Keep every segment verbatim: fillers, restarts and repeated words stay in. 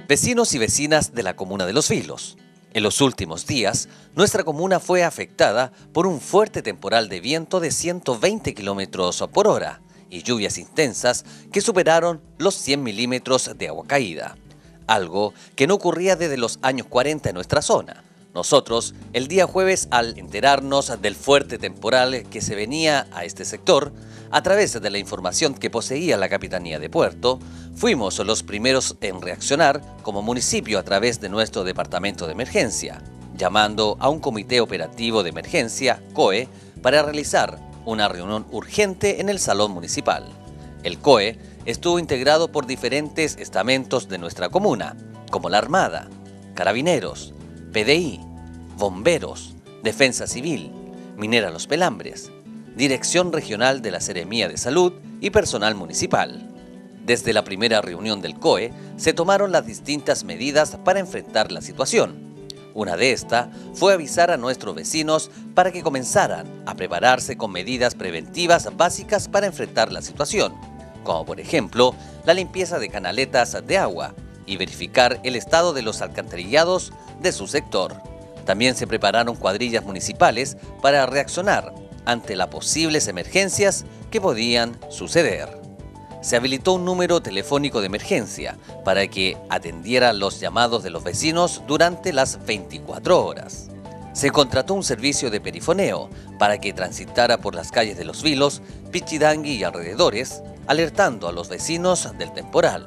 Vecinos y vecinas de la comuna de Los Vilos. En los últimos días, nuestra comuna fue afectada por un fuerte temporal de viento de ciento veinte kilómetros por hora y lluvias intensas que superaron los cien milímetros de agua caída, algo que no ocurría desde los años cuarenta en nuestra zona. Nosotros, el día jueves, al enterarnos del fuerte temporal que se venía a este sector, a través de la información que poseía la Capitanía de Puerto, fuimos los primeros en reaccionar como municipio a través de nuestro departamento de emergencia, llamando a un comité operativo de emergencia, C O E, para realizar una reunión urgente en el salón municipal. El C O E estuvo integrado por diferentes estamentos de nuestra comuna, como la Armada, Carabineros, P D I, Bomberos, Defensa Civil, Minera Los Pelambres, Dirección Regional de la Seremía de Salud y personal municipal. Desde la primera reunión del C O E se tomaron las distintas medidas para enfrentar la situación. Una de estas fue avisar a nuestros vecinos para que comenzaran a prepararse con medidas preventivas básicas para enfrentar la situación, como por ejemplo la limpieza de canaletas de agua y verificar el estado de los alcantarillados de su sector. También se prepararon cuadrillas municipales para reaccionar ante las posibles emergencias que podían suceder. Se habilitó un número telefónico de emergencia para que atendiera los llamados de los vecinos durante las veinticuatro horas. Se contrató un servicio de perifoneo para que transitara por las calles de Los Vilos, Pichidangui y alrededores, alertando a los vecinos del temporal.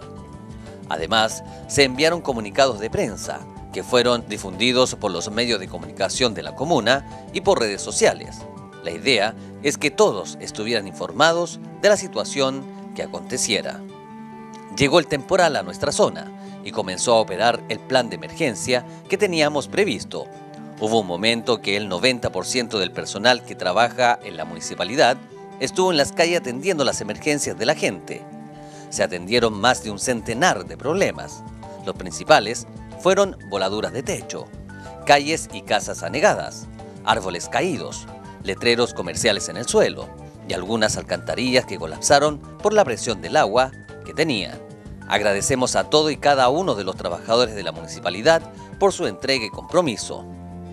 Además, se enviaron comunicados de prensa que fueron difundidos por los medios de comunicación de la comuna y por redes sociales. La idea es que todos estuvieran informados de la situación que aconteciera. Llegó el temporal a nuestra zona y comenzó a operar el plan de emergencia que teníamos previsto. Hubo un momento que el noventa por ciento del personal que trabaja en la municipalidad estuvo en las calles atendiendo las emergencias de la gente. Se atendieron más de un centenar de problemas. Los principales fueron voladuras de techo, calles y casas anegadas, árboles caídos, letreros comerciales en el suelo y algunas alcantarillas que colapsaron por la presión del agua que tenían. Agradecemos a todo y cada uno de los trabajadores de la municipalidad por su entrega y compromiso.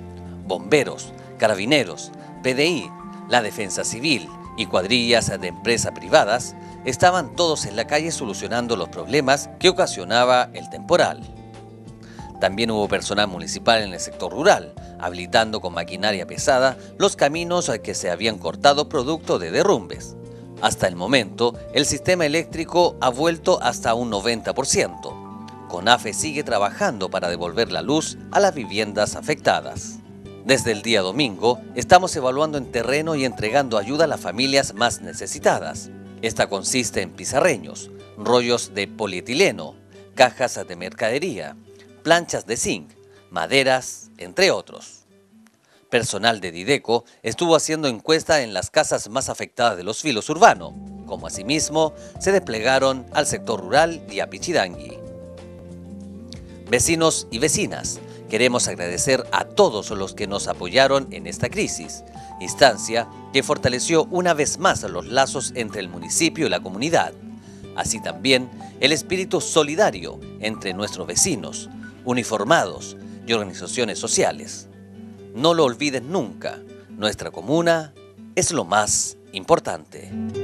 Bomberos, carabineros, P D I, la Defensa Civil y cuadrillas de empresas privadas estaban todos en la calle solucionando los problemas que ocasionaba el temporal. También hubo personal municipal en el sector rural, habilitando con maquinaria pesada los caminos que se habían cortado producto de derrumbes. Hasta el momento, el sistema eléctrico ha vuelto hasta un noventa por ciento. CONAFE sigue trabajando para devolver la luz a las viviendas afectadas. Desde el día domingo, estamos evaluando en terreno y entregando ayuda a las familias más necesitadas. Esta consiste en pizarreños, rollos de polietileno, cajas de mercadería, planchas de zinc, maderas, entre otros. Personal de Dideco estuvo haciendo encuesta en las casas más afectadas de Los Vilos urbano, como asimismo se desplegaron al sector rural y a Pichidangui. Vecinos y vecinas, queremos agradecer a todos los que nos apoyaron en esta crisis, instancia que fortaleció una vez más los lazos entre el municipio y la comunidad, así también el espíritu solidario entre nuestros vecinos, uniformados y organizaciones sociales. No lo olviden nunca, nuestra comuna es lo más importante.